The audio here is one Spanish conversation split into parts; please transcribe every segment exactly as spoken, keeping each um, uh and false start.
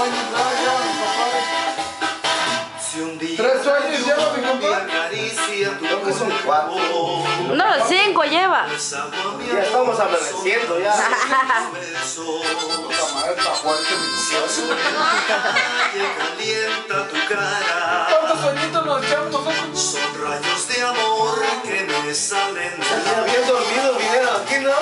años ya lleva mi papá. Si un día Tres años lleva mi papá. Creo que son cuatro. No, cinco lleva. Ya estamos amaneciendo ya. Puta madre, está fuerte mi papá. calienta tu cara. ¿Cuántos añitos nos echamos nosotros? Son rayos de amor que me salen de Ya bien dormido el video aquí, ¿no?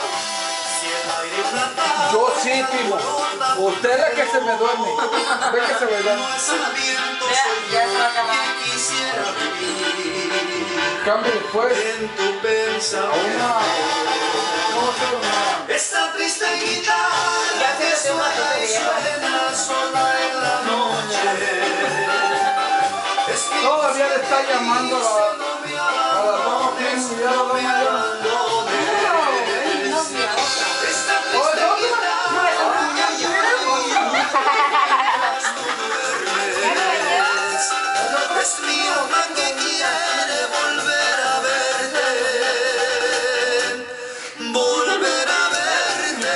Yo sí, primo. Usted es la que se me duerme. Ve que se me duerme. Ya se va a acabar. Cambie después. En tu pensamiento. ¿Cómo se llama? Esta triste guitarra que suena y suena sola en la noche. Es mi Todavía le está llamando a la, a la dama, primo. Ya la dama ya. Esta triste es mi alma que quiere volver a verte, volver a verte.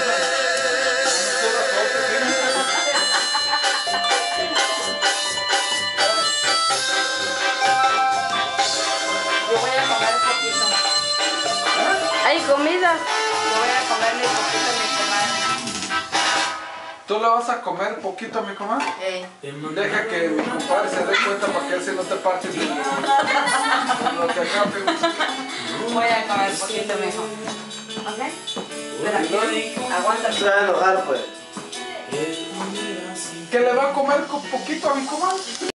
Yo voy a comer poquito. ¿Hay comida? Yo voy a comerle poquito a mi comadre. ¿Tú le vas a comer poquito a mi comadre? Eh. Deja que mi compadre se dé cuenta para que él se no te parches de lo que acá, primo. Voy a comer poquito mejor. ¿Ok? Pero aquí, aguanta. Se va a enojar, pues. ¿Que le va a comer con poquito a mi comadre?